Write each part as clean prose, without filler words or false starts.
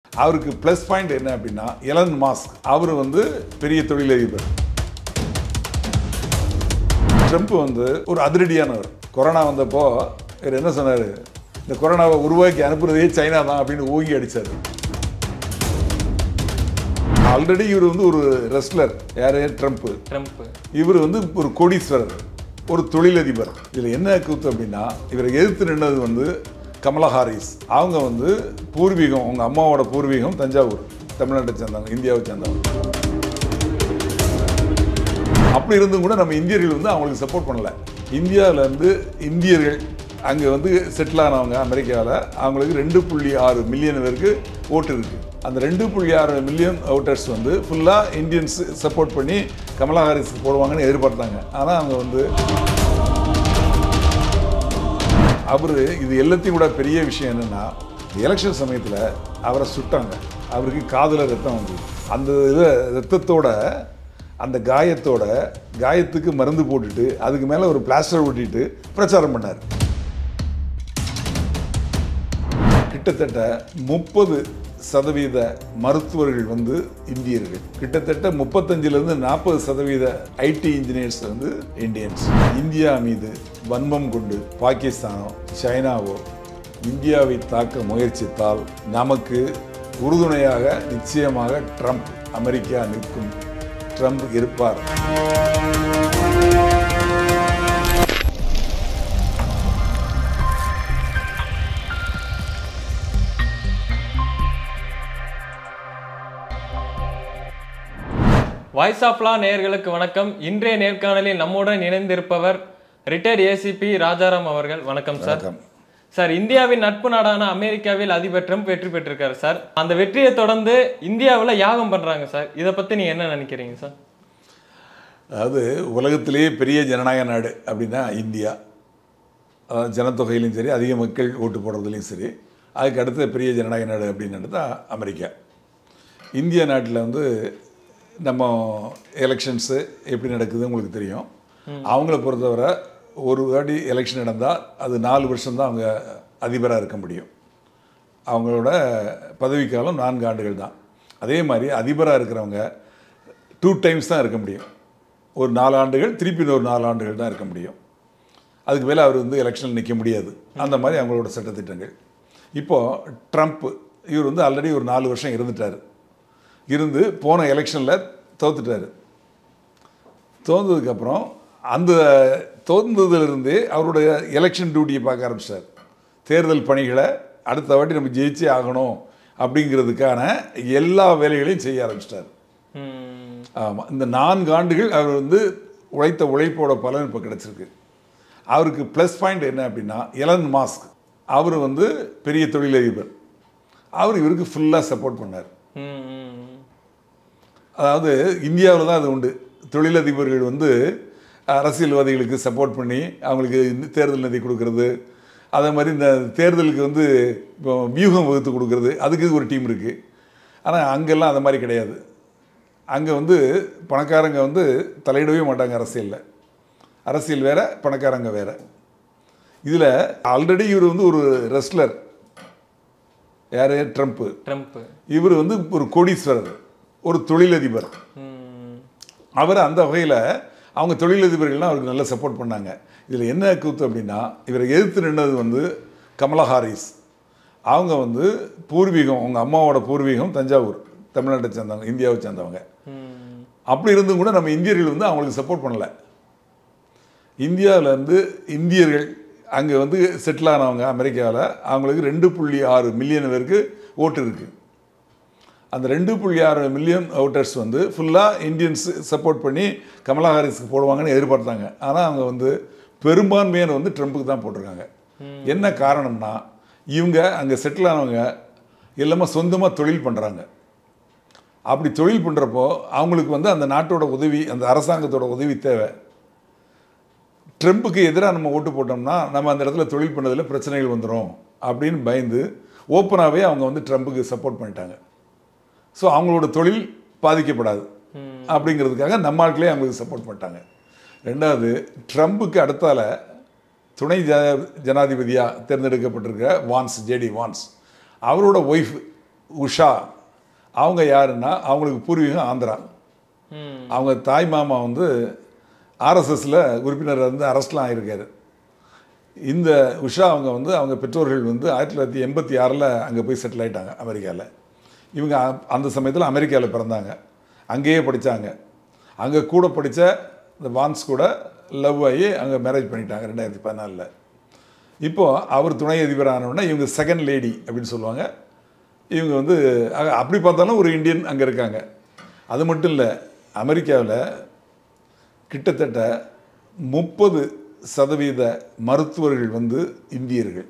அவருக்கு plus point என்ன அப்படின்னா எலன் மாஸ்க் அவர் வந்து பெரிய தொழிலதிபர். ட்ரம்ப் வந்து ஒரு அதிரடியானவர். கொரோனா வந்தப்போ இவர் என்ன சொன்னார், இந்த கொரோனாவை உருவாக்கி அனுப்புறதே சைனா தான் அப்படின்னு ஓங்கி அடித்தார். ஆல்ரெடி இவர் வந்து ஒரு ரெஸ்லர். யாரு? ட்ரம்ப். இவர் வந்து ஒரு கோடீஸ்வரர், ஒரு தொழிலதிபர். இதில் என்ன கூத்து அப்படின்னா இவரை எதிர்த்து நின்னது வந்து கமலா ஹாரிஸ். அவங்க வந்து பூர்வீகம், அவங்க அம்மாவோட பூர்வீகம் தஞ்சாவூர், தமிழ்நாட்டை சேர்ந்தவங்க, இந்தியாவை சேர்ந்தவங்க. அப்படி இருந்தும் கூட நம்ம இந்தியர்கள் வந்து அவங்களுக்கு சப்போர்ட் பண்ணலை. இந்தியாவிலேருந்து இந்தியர்கள் அங்கே வந்து செட்டில் ஆனவங்க அமெரிக்காவில், அவங்களுக்கு 2.6 மில்லியன் பேருக்கு ஓட்டு இருக்குது. அந்த 2.6 மில்லியன் ஓட்டர்ஸ் வந்து ஃபுல்லாக இந்தியன்ஸ் சப்போர்ட் பண்ணி கமலா ஹாரிஸ்க்கு போடுவாங்கன்னு எதிர்பார்த்தாங்க. ஆனால் அவங்க வந்து அவர் இது எல்லாத்தையும் கூட பெரிய விஷயம் என்னென்னா, எலெக்ஷன் சமயத்தில் அவரை சுட்டாங்க. அவருக்கு காதில் ரத்தம் வந்தது. அந்த ரத்தத்தோட அந்த காயத்துக்கு மருந்து போட்டுட்டு அதுக்கு மேலே ஒரு பிளாஸ்டர் ஒட்டிட்டு பிரச்சாரம் பண்ணார். கிட்டத்தட்ட 30% மருத்துவர்கள் வந்து இந்தியர்கள், கிட்டத்தட்ட 35லேருந்து 40% ஐடி இன்ஜினியர்ஸ் வந்து இந்தியன்ஸ். இந்தியா மீது வன்மம் கொண்டு பாகிஸ்தானோ சைனாவோ இந்தியாவை தாக்க முயற்சித்தால் நமக்கு உறுதுணையாக நிச்சயமாக ட்ரம்ப், அமெரிக்கா நிற்கும். ட்ரம்ப் இருப்பார். வாய்ஸ் ஆஃப் லா நேயர்களுக்கு வணக்கம். இன்றைய நேர்காணலில் நம்முடன் இணைந்திருப்பவர் ரிட்டையர்ட் ஏசிபி ராஜாராம் அவர்கள். வணக்கம் சார். சார், இந்தியாவின் நட்பு நாடான அமெரிக்காவில் அதிபர் ட்ரம்ப் வெற்றி பெற்றிருக்காரு சார். அந்த வெற்றியை தொடர்ந்து இந்தியாவில் யாகம் பண்றாங்க சார். இதை பத்தி நீங்க என்ன நினைக்கிறீங்க சார்? அதாவது உலகத்திலேயே பெரிய ஜனநாயக நாடு அப்படின்னா இந்தியா. அதாவது ஜனத்தொகையிலையும் சரி, அதிக மக்கள் ஓட்டு போடுறதுலையும் சரி, அதுக்கு அடுத்த பெரிய ஜனநாயக நாடு அப்படின்றது தான் அமெரிக்கா. இந்திய நாட்டில் வந்து நம்ம எலெக்ஷன்ஸு எப்படி நடக்குது உங்களுக்கு தெரியும். அவங்கள பொறுத்தவரை ஒரு வாட்டி எலெக்ஷன் நடந்தால் அது 4 வருஷம்தான் அவங்க அதிபராக இருக்க முடியும். அவங்களோட பதவிக்காலம் 4 ஆண்டுகள் தான். அதே மாதிரி அதிபராக இருக்கிறவங்க 2 டைம்ஸ் தான் இருக்க முடியும். ஒரு 4 ஆண்டுகள், திருப்பி ஒரு 4 ஆண்டுகள் தான் இருக்க முடியும். அதுக்கு மேலே அவர் வந்து எலெக்ஷனில் நிற்க முடியாது. அந்த மாதிரி அவங்களோட சட்டத்திட்டங்கள். இப்போது ட்ரம்ப் இவர் வந்து ஆல்ரெடி ஒரு 4 வருஷம் இருந்துட்டார். இருந்து போன எலெக்ஷனில் தோத்துட்டார். தோந்ததுக்கப்புறம் அந்த தோந்ததுலேருந்தே அவருடைய எலெக்ஷன் டியூட்டியை பார்க்க ஆரம்பிச்சார். தேர்தல் பணிகளை அடுத்த வாட்டி நம்ம ஜெயிச்சே ஆகணும் அப்படிங்கிறதுக்கான எல்லா வேலைகளையும் செய்ய ஆரம்பிச்சிட்டார். ஆமாம், இந்த 4 ஆண்டுகள் அவர் வந்து உழைத்த உழைப்போட பலன் இப்போ கிடச்சிருக்கு. அவருக்கு ப்ளஸ் பாயிண்ட் என்ன அப்படின்னா எலன் மாஸ்க் அவர் வந்து பெரிய தொழிலதிபர். அவர் இவருக்கு ஃபுல்லாக சப்போர்ட் பண்ணார். அதாவது இந்தியாவில் தான் அது உண்டு. தொழிலதிபர்கள் வந்து அரசியல்வாதிகளுக்கு சப்போர்ட் பண்ணி அவங்களுக்கு தேர்தல் நிதி கொடுக்கறது, அதே மாதிரி இந்த தேர்தலுக்கு வந்து இப்போ வியூகம் வகுத்து கொடுக்கறது, அதுக்கு ஒரு டீம் இருக்குது. ஆனால் அங்கெல்லாம் அந்த மாதிரி கிடையாது. அங்கே வந்து பணக்காரங்க வந்து தலையிடவே மாட்டாங்க அரசியலில். அரசியல் வேறு, பணக்காரங்க வேறு. இதில் ஆல்ரெடி இவர் வந்து ஒரு ரெஸ்லர். யார்? ட்ரம்ப். இவர் வந்து ஒரு கோடீஸ்வரர், ஒரு தொழிலதிபர். அவர் அந்த வகையில் அவங்க தொழிலதிபர்கள்லாம் அவருக்கு நல்லா சப்போர்ட் பண்ணாங்க. இதில் என்ன கூத்து அப்படின்னா இவரை எதிர்த்து நின்னது வந்து கமலா ஹாரிஸ். அவங்க வந்து பூர்வீகம், அவங்க அம்மாவோட பூர்வீகம் தஞ்சாவூர், தமிழ்நாட்டை சேர்ந்தவங்க, இந்தியாவை சேர்ந்தவங்க. அப்படி இருந்தும் கூட நம்ம இந்தியர்கள் வந்து அவங்களுக்கு சப்போர்ட் பண்ணலை. இந்தியாவிலேருந்து இந்தியர்கள் அங்கே வந்து செட்டில் ஆனவங்க அமெரிக்காவில், அவங்களுக்கு 2.6 மில்லியன் பேருக்கு ஓட்டு இருக்குது. அந்த 2.6 மில்லியன் ஓட்டர்ஸ் வந்து ஃபுல்லாக இந்தியன்ஸ் சப்போர்ட் பண்ணி கமலா ஹாரிஸ்க்கு போடுவாங்கன்னு எதிர்பார்த்தாங்க. ஆனால் அவங்க வந்து பெரும்பான்மையான வந்து ட்ரம்ப்புக்கு தான் போட்டிருக்காங்க. என்ன காரணம்னா இவங்க அங்கே செட்டில் ஆனவங்க எல்லாமே சொந்தமாக தொழில் பண்ணுறாங்க. அப்படி தொழில் பண்ணுறப்போ அவங்களுக்கு வந்து அந்த நாட்டோட உதவி, அந்த அரசாங்கத்தோட உதவி தேவை. ட்ரம்ப்புக்கு எதிராக நம்ம ஓட்டு போட்டோம்னா நம்ம அந்த இடத்துல தொழில் பண்ணதில் பிரச்சனைகள் வந்துடும் அப்படின்னு பயந்து ஓப்பனாகவே அவங்க வந்து ட்ரம்ப்புக்கு சப்போர்ட் பண்ணிட்டாங்க. ஸோ அவங்களோட தொழில் பாதிக்கப்படாது அப்படிங்கிறதுக்காக நம்ம ஆட்களே அவங்களுக்கு சப்போர்ட் பண்ணிட்டாங்க. ரெண்டாவது, ட்ரம்ப்புக்கு அடுத்தால துணை ஜனாதிபதியாக தேர்ந்தெடுக்கப்பட்டிருக்க வான்ஸ், ஜேடி வான்ஸ், அவரோட ஒய்ஃப் உஷா அவங்க யாருன்னா அவங்களுக்கு பூர்வீகம் ஆந்திரா. அவங்க தாய் மாமா வந்து ஆர்எஸ்எஸில் உறுப்பினர் வந்து அரெஸ்ட்லாம் ஆகியிருக்காரு. இந்த உஷா அவங்க பெற்றோர்கள் வந்து 1986 அங்கே போய் செட்டில் ஆகிட்டாங்க அமெரிக்காவில். இவங்க அந்த சமயத்தில் அமெரிக்காவில் பிறந்தாங்க, அங்கேயே படித்தாங்க. அங்கே கூட படித்த இந்த வான்ஸ் கூட லவ் ஆகி அங்கே மேரேஜ் பண்ணிட்டாங்க 2014. இப்போது அவர் துணை அதிபர் ஆனவுடனே இவங்க செகண்ட் லேடி அப்படின்னு சொல்லுவாங்க. இவங்க வந்து அப்படி பார்த்தாலும் ஒரு இந்தியன் அங்கே இருக்காங்க. அது மட்டும் இல்லை, அமெரிக்காவில் கிட்டத்தட்ட 30% மருத்துவர்கள் வந்து இந்தியர்கள்,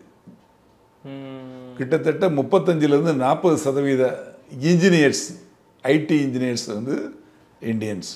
கிட்டத்தட்ட 35லேருந்து 40% இன்ஜினியர்ஸ், ஐடி இன்ஜினியர்ஸ் வந்து இந்தியன்ஸ்.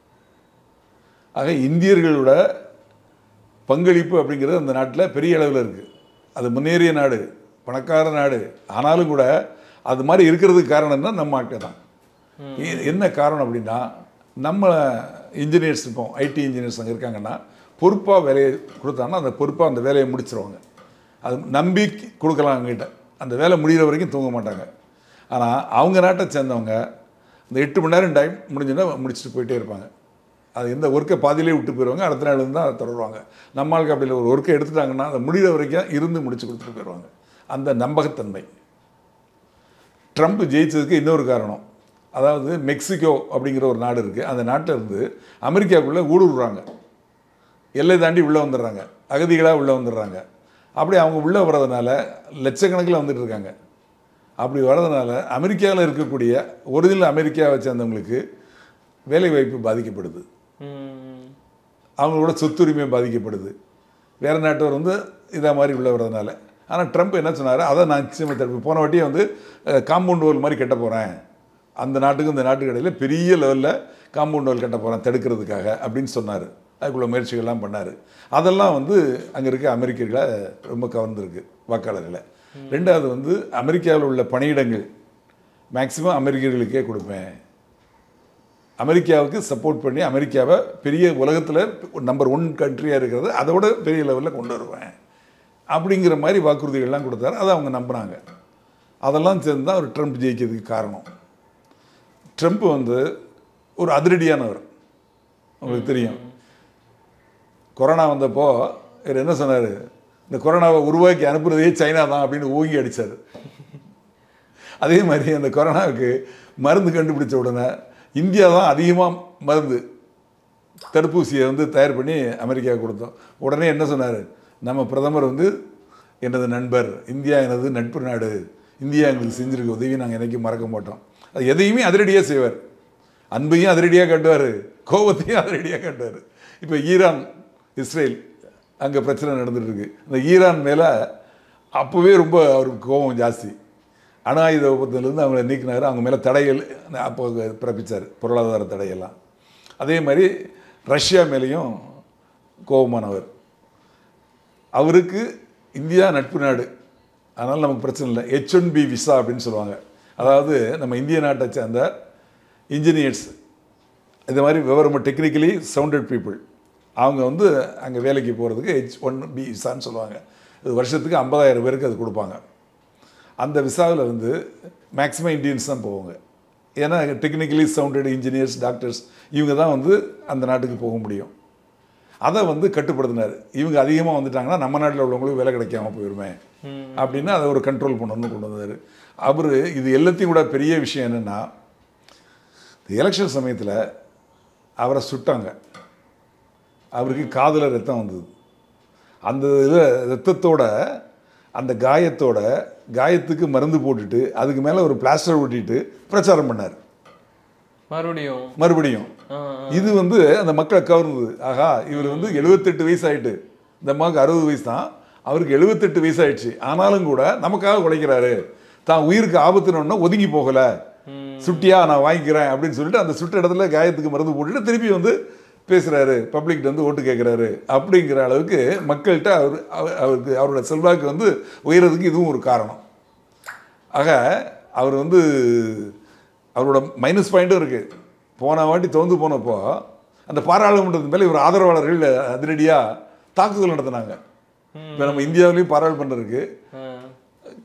ஆக இந்தியர்களோட பங்களிப்பு அப்படிங்கிறது அந்த நாட்டில் பெரிய அளவில் இருக்குது. அது முன்னேறிய நாடு, பணக்கார நாடு. ஆனாலும் கூட அது மாதிரி இருக்கிறதுக்கு காரணம்னா நம்ம ஆட்கள் தான். என்ன காரணம் அப்படின்னா, நம்ம இன்ஜினியர்ஸ் இருப்போம், ஐடி இன்ஜினியர்ஸ் அங்கே இருக்காங்கன்னா பொறுப்பாக வேலையை கொடுத்தாங்கன்னா அந்த பொறுப்பாக அந்த வேலையை முடிச்சிருவாங்க. அது நம்பி கொடுக்கலாம் அவங்ககிட்ட. அந்த வேலை முடிகிற வரைக்கும் தூங்க மாட்டாங்க. ஆனால் அவங்க நாட்டை சேர்ந்தவங்க இந்த 8 மணி நேரம் டைம் முடிஞ்சுன்னா முடிச்சுட்டு போயிட்டே இருப்பாங்க. அது எந்த ஒர்க்கை பாதியிலே விட்டு போயிடுவாங்க, அடுத்த நாள் தான் அதை தொடருவாங்க. நம்மளுக்கு அப்படி ஒரு ஒர்க்கை எடுத்துட்டாங்கன்னா அதை முடிகிற வரைக்கும் இருந்து முடிச்சு கொடுத்துட்டு போயிடுவாங்க. அந்த நம்பகத்தன்மை. ட்ரம்ப் ஜெயிச்சதுக்கு இன்னொரு காரணம், அதாவது மெக்சிகோ அப்படிங்கிற ஒரு நாடு இருக்குது. அந்த நாட்டில் இருந்து அமெரிக்காவுக்குள்ளே ஊடுருவாங்க, எல்லை தாண்டி உள்ளே வந்துடுறாங்க, அகதிகளாக உள்ளே வந்துடுறாங்க. அப்படி அவங்க உள்ளே வர்றதுனால லட்சக்கணக்கில் வந்துட்டு இருக்காங்க. அப்படி வர்றதுனால அமெரிக்காவில் இருக்கக்கூடிய ஒரிஜினல் அமெரிக்காவை சேர்ந்தவங்களுக்கு வேலைவாய்ப்பு பாதிக்கப்படுது, அவங்களோட சொத்துரிமை பாதிக்கப்படுது, வேறு நாட்டவர் வந்து இதை மாதிரி உள்ளே வர்றதுனால. ஆனால் ட்ரம்ப் என்ன சொன்னார், அதை நான் நிச்சயமாக தடுப்பு. போன வாட்டியே வந்து காம்பவுண்ட் வால் மாதிரி கட்ட போகிறேன், அந்த நாட்டுக்கும் இந்த நாட்டுக்கு இடையில் பெரிய லெவலில் காம்பவுண்ட் வால் கட்ட போகிறேன் தடுக்கிறதுக்காக அப்படின்னு சொன்னார். அதுக்குள்ள முயற்சிகள்லாம் பண்ணார். அதெல்லாம் வந்து அங்கே இருக்க அமெரிக்கர்களை ரொம்ப கவர்ந்துருக்கு, வாக்காளர்களை. ரெண்டாவது வந்து அமெரிக்காவில் உள்ள பணியிடங்கள் மேக்சிமம் அமெரிக்கர்களுக்கே கொடுப்பேன், அமெரிக்காவுக்கு சப்போர்ட் பண்ணி அமெரிக்காவை பெரிய உலகத்தில் நம்பர் 1 கண்ட்ரியாக இருக்கிறது அதோட பெரிய லெவலில் கொண்டு வருவேன் அப்படிங்கிற மாதிரி வாக்குறுதிகள்லாம் கொடுத்தாரு. அதை அவங்க நம்பினாங்க. அதெல்லாம் சேர்ந்து தான் அவர் ட்ரம்ப் ஜெயிக்கிறதுக்கு காரணம். ட்ரம்ப் வந்து ஒரு அதிரடியானவர், உங்களுக்கு தெரியும். கொரோனா வந்தப்போ இவர் என்ன சொன்னார், இந்த கொரோனாவை உருவாக்கி அனுப்புறதே சைனா தான் அப்படின்னு ஊங்கி அடித்தார். அதே மாதிரி அந்த கொரோனாவுக்கு மருந்து கண்டுபிடிச்ச உடனே இந்தியா தான் அதிகமாக மருந்து தடுப்பூசியை வந்து தயார் பண்ணி அமெரிக்காவுக்கு கொடுத்தோம். உடனே என்ன சொன்னார், நம்ம பிரதமர் வந்து எனது நண்பர், இந்தியா எனது நட்பு நாடு, இந்தியா எங்களுக்கு செஞ்சுருக்க உதவி நாங்கள் என்றைக்கும் மறக்க மாட்டோம். அது எதையுமே அதிரடியாக செய்வார், அன்பையும் அதிரடியாக காட்டுவார், கோபத்தையும் அதிரடியாக காட்டுவார். இப்போ ஈரான் இஸ்ரேல் அங்கே பிரச்சனை நடந்துகிட்ருக்கு. அந்த ஈரான் மேலே அப்போவே ரொம்ப அவருக்கு கோபம் ஜாஸ்தி. அணு ஆயுத ஒப்பந்தத்துலேருந்து அவங்கள நீக்கினார், அவங்க மேலே தடைகள் அப்போ பிறப்பித்தார், பொருளாதார தடையெல்லாம். அதே மாதிரி ரஷ்யா மேலேயும் கோபமானவர். அவருக்கு இந்தியா நட்பு நாடு, அதனால் நமக்கு பிரச்சனை இல்லை. H1B விசா அப்படின்னு சொல்லுவாங்க. அதாவது நம்ம இந்திய நாட்டை சேர்ந்த இன்ஜினியர்ஸ், இது மாதிரி விவரமாக டெக்னிக்கலி சவுண்டட் பீப்புள், அவங்க வந்து அங்கே வேலைக்கு போகிறதுக்கு H1B விசான்னு சொல்லுவாங்க. அது வருஷத்துக்கு 50,000 பேருக்கு அது கொடுப்பாங்க. அந்த விசாவில் வந்து மேக்ஸிமம் இந்தியன்ஸ் தான் போவாங்க. ஏன்னா டெக்னிக்கலி சவுண்டட் இன்ஜினியர்ஸ், டாக்டர்ஸ் இவங்க தான் வந்து அந்த நாட்டுக்கு போக முடியும். அதை வந்து கட்டுப்படுத்தினார். இவங்க அதிகமாக வந்துட்டாங்கன்னா நம்ம நாட்டில் உள்ளவங்களுக்கு வேலை கிடைக்காம போயிடுமே அப்படின்னு அதை ஒரு கண்ட்ரோல் பண்ணணும்னு கொண்டு வந்தார் அவர். இது எல்லாத்தையும் கூட பெரிய விஷயம் என்னென்னா, எலெக்ஷன் சமயத்தில் அவரை சுட்டாங்க, அவருக்கு காதில் ரத்தம் வந்தது. அந்த இதில் ரத்தத்தோட அந்த காயத்துக்கு மருந்து போட்டுட்டு அதுக்கு மேலே ஒரு பிளாஸ்டர் ஓட்டிட்டு பிரச்சாரம் பண்ணார் மறுபடியும். இது வந்து அந்த மக்களை கவர்ந்தது. ஆகா, இவர் வந்து 78 வயசு ஆயிட்டு, இந்த அம்மாவுக்கு 60 வயசு தான், அவருக்கு 78 வயசு ஆயிடுச்சு, ஆனாலும் கூட நமக்காக உழைக்கிறாரு, தான் உயிருக்கு ஆபத்துனோன்னா ஒதுங்கி போகலை, சுட்டியா நான் வாங்கிக்கிறேன் அப்படின்னு சொல்லிட்டு அந்த சுட்ட இடத்துல காயத்துக்கு மருந்து போட்டுட்டு திருப்பி வந்து பேசுகிறாரு, பப்ளிக்கிட்ட வந்து ஓட்டு கேட்குறாரு. அப்படிங்கிற அளவுக்கு மக்கள்கிட்ட அவருக்கு அவரோட செல்வாக்கு வந்து உயர்றதுக்கு இதுவும் ஒரு காரணம். ஆக அவர் வந்து அவரோட மைனஸ் பாயிண்ட்டும் இருக்குது. போன வாட்டி தோந்து போனப்போ அந்த பாராளுமன்றத்து மேலே இவர் ஆதரவாளர்கள் அதிரடியாக தாக்குதல் நடத்தினாங்க. இப்போ நம்ம இந்தியாவிலையும் பாராளுமன்றம் இருக்குது,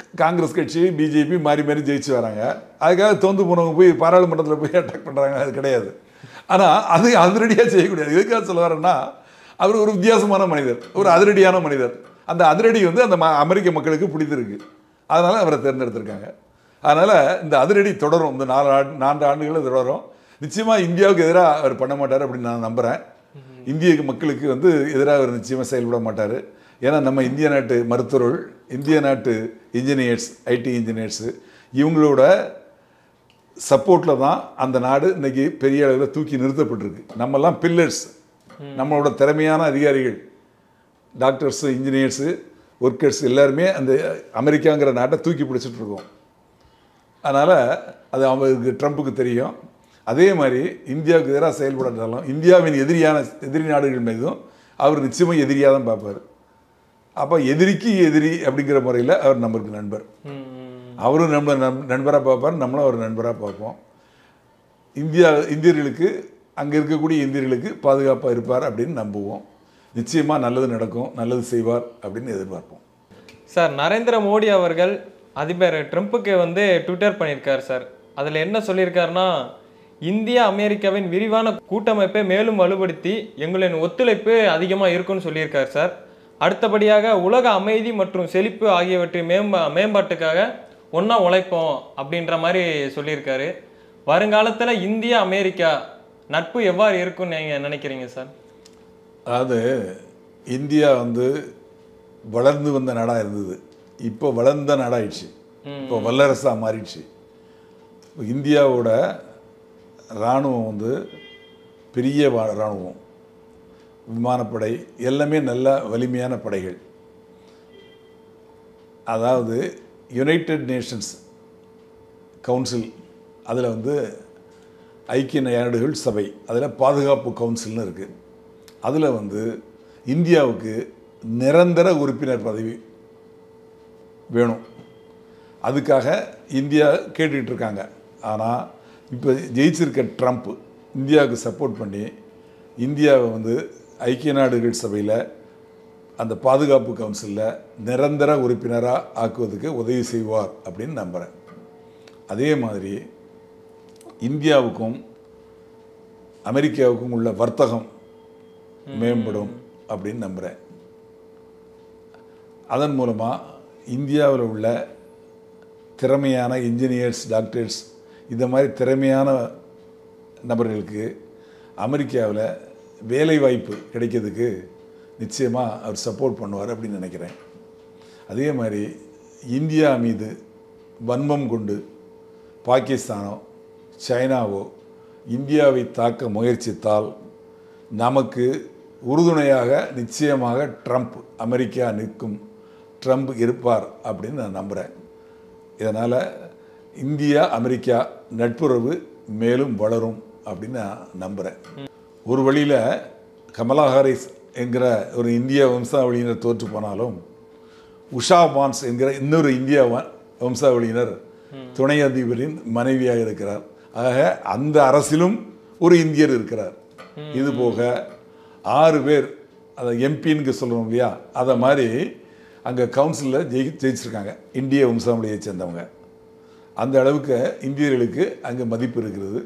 காங்கிரஸ் கட்சி பிஜேபி மாறி மாறி ஜெயிச்சு வராங்க. அதுக்காக தோந்து போனவங்க போய் பாராளுமன்றத்தில் போய் அட்டாக் பண்ணுறாங்க, அது கிடையாது. ஆனால் அது அதிரடியாக செய்யக்கூடாது. எதுக்காக சொல்ல வரேன்னா, அவர் ஒரு வித்தியாசமான மனிதர், ஒரு அதிரடியான மனிதர். அந்த அதிரடி வந்து அந்த அமெரிக்க மக்களுக்கு பிடித்திருக்கு, அதனால் அவரை தேர்ந்தெடுத்திருக்காங்க. அதனால் இந்த அதிரடி தொடரும், இந்த 4 ஆண்டுகளில் தொடரும். நிச்சயமாக இந்தியாவுக்கு எதிராக அவர் பண்ண மாட்டார் அப்படின்னு நான் நம்புகிறேன். இந்திய மக்களுக்கு வந்து எதிராக அவர் நிச்சயமாக செயல்பட மாட்டார். ஏன்னா நம்ம இந்திய நாட்டு மருத்துவர்கள், இந்திய நாட்டு இன்ஜினியர்ஸ், ஐடி இன்ஜினியர்ஸு, இவங்களோட சப்போர்ட்டில் தான் அந்த நாடு இன்றைக்கி பெரிய அளவில் தூக்கி நிறுத்தப்பட்டிருக்கு. நம்மெல்லாம் பில்லர்ஸ், நம்மளோட திறமையான அதிகாரிகள், டாக்டர்ஸு, இன்ஜினியர்ஸு, ஒர்க்கர்ஸ் எல்லாருமே அந்த அமெரிக்காங்கிற நாட்டை தூக்கி பிடிச்சிட்டு இருக்கோம். அதனால் அது அவங்களுக்கு ட்ரம்ப்புக்கு தெரியும். அதே மாதிரி இந்தியாவுக்கு எதிராக செயல்படுறதாலும் இந்தியாவின் எதிரி நாடுகள் மீதும் அவர் நிச்சயமாக எதிரியாக தான் பார்ப்பார். அப்போ எதிரிக்கு எதிரி அப்படிங்கிற முறையில் அவர் நம்மளுக்கு நண்பர். அவரும் நண்பராக பார்ப்பார், நம்மளும் அவர் நண்பராக பார்ப்போம். இந்தியர்களுக்கு, அங்கே இருக்கக்கூடிய இந்தியர்களுக்கு பாதுகாப்பாக இருப்பார் அப்படின்னு நம்புவோம். நிச்சயமாக நல்லது நடக்கும், நல்லது செய்வார் அப்படின்னு எதிர்பார்ப்போம். சார், நரேந்திர மோடி அவர்கள் அதிபர் ட்ரம்ப்புக்கு வந்து ட்விட்டர் பண்ணியிருக்கார் சார். அதில் என்ன சொல்லியிருக்காருன்னா, இந்தியா அமெரிக்காவின் விரிவான கூட்டமைப்பை மேலும் வலுப்படுத்தி எங்களின் ஒத்துழைப்பு அதிகமாக இருக்குன்னு சொல்லியிருக்கார் சார். அடுத்தபடியாக உலக அமைதி மற்றும் செழிப்பு ஆகியவற்றின் மேம்பாட்டுக்காக ஒன்றா உழைப்போம் அப்படின்ற மாதிரி சொல்லியிருக்காரு. வருங்காலத்தில் இந்தியா அமெரிக்கா நட்பு எவ்வாறு இருக்குன்னு நீங்கள் நினைக்கிறீங்க சார்? அதாவது இந்தியா வந்து வளர்ந்து வந்த நாடாக இருந்தது, இப்போ வளர்ந்த நாடாகிடுச்சு, இப்போ வல்லரசாக மாறிடுச்சு. இந்தியாவோட இராணுவம் வந்து பெரிய இராணுவம், விமானப்படை எல்லாமே நல்ல வலிமையான படைகள். அதாவது யுனைடெட் நேஷன்ஸ் கவுன்சில், அதில் வந்து ஐக்கிய நாடுகள் சபை, அதில் பாதுகாப்பு கவுன்சில்னு இருக்குது. அதில் வந்து இந்தியாவுக்கு நிரந்தர உறுப்பினர் பதவி வேணும். அதுக்காக இந்தியா கேட்டுக்கிட்டு இருக்காங்க. ஆனால் இப்போ ஜெயிச்சிருக்க ட்ரம்ப் இந்தியாவுக்கு சப்போர்ட் பண்ணி இந்தியாவை வந்து ஐக்கிய நாடுகள் சபையில் அந்த பாதுகாப்பு கவுன்சிலில் நிரந்தர உறுப்பினராக ஆக்குவதுக்கு உதவி செய்வார் அப்படின்னு நம்புகிறேன். அதே மாதிரி இந்தியாவுக்கும் அமெரிக்காவுக்கும் உள்ள வர்த்தகம் மேம்படும் அப்படின்னு நம்புகிறேன். அதன் மூலமாக இந்தியாவில் உள்ள திறமையான இன்ஜினியர்ஸ், டாக்டர்ஸ், இந்த மாதிரி திறமையான நபர்களுக்கு அமெரிக்காவில் வேலை வாய்ப்பு கிடைக்கிறதுக்கு நிச்சயமாக அவர் சப்போர்ட் பண்ணுவார் அப்படின்னு நினைக்கிறேன். அதே மாதிரி இந்தியா மீது வன்மம் கொண்டு பாகிஸ்தானோ சைனாவோ இந்தியாவை தாக்க முயற்சித்தால் நமக்கு உறுதுணையாக நிச்சயமாக ட்ரம்ப், அமெரிக்கா நிற்கும், ட்ரம்ப் இருப்பார் அப்படின்னு நான் நம்புகிறேன். இதனால் இந்தியா அமெரிக்கா நட்புறவு மேலும் வளரும் அப்படின்னு நான் நம்புகிறேன். ஒரு வழியில் கமலா ஹாரிஸ் என்கிற ஒரு இந்திய வம்சாவளியினர் தோற்று போனாலும் உஷா பான்ஸ் என்கிற இன்னொரு இந்திய வம்சாவளியினர் துணை அதிபரின் மனைவியாக இருக்கிறார். ஆக அந்த அரசிலும் ஒரு இந்தியர் இருக்கிறார். இது போக 6 பேர், அதை எம்பின்னு சொல்கிறோம் இல்லையா, அதை மாதிரி அங்கே கவுன்சிலில் ஜெயிச்சிருக்காங்க இந்திய வம்சாவளியை சேர்ந்தவங்க. அந்த அளவுக்கு இந்தியர்களுக்கு அங்கே மதிப்பு இருக்கிறது.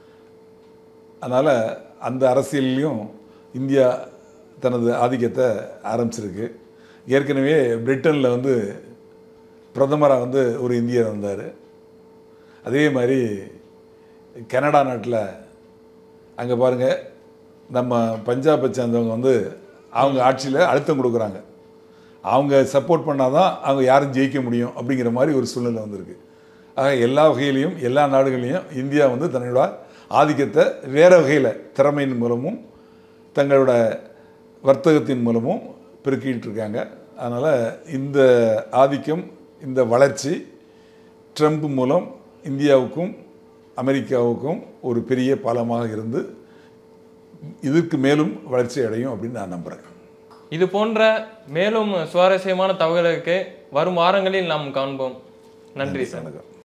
அதனால் அந்த அரசியல்லையும் இந்தியா தனது ஆதிக்கத்தை ஆரம்பிச்சிருக்கு. ஏற்கனவே பிரிட்டனில் வந்து பிரதமராக வந்து ஒரு இந்தியர் வந்தார். அதே மாதிரி கனடா நாட்டில் அங்கே பாருங்கள், நம்ம பஞ்சாபை சேர்ந்தவங்க வந்து அவங்க ஆட்சியில் அழுத்தம் கொடுக்குறாங்க. அவங்க சப்போர்ட் பண்ணால் தான் அவங்க யாரும் ஜெயிக்க முடியும் அப்படிங்கிற மாதிரி ஒரு சூழ்நிலை வந்திருக்கு. ஆக எல்லா வகையிலையும் எல்லா நாடுகளையும் இந்தியா வந்து தன்னோட ஆதிக்கத்தை வேறு வகையில் திறமையின் மூலமும் தங்களோட வர்த்தகத்தின் மூலமும் பெருக்கிட்டு இருக்காங்க. அதனால் இந்த ஆதிக்கம், இந்த வளர்ச்சி ட்ரம்ப் மூலம் இந்தியாவுக்கும் அமெரிக்காவுக்கும் ஒரு பெரிய பாலமாக இருந்து இதற்கு மேலும் வளர்ச்சி அடையும் அப்படின்னு நான் நம்புகிறேன். இது போன்ற மேலும் சுவாரஸ்யமான தகவல்களுக்கு வரும் வாரங்களில் நாம் காண்போம். நன்றி சார்.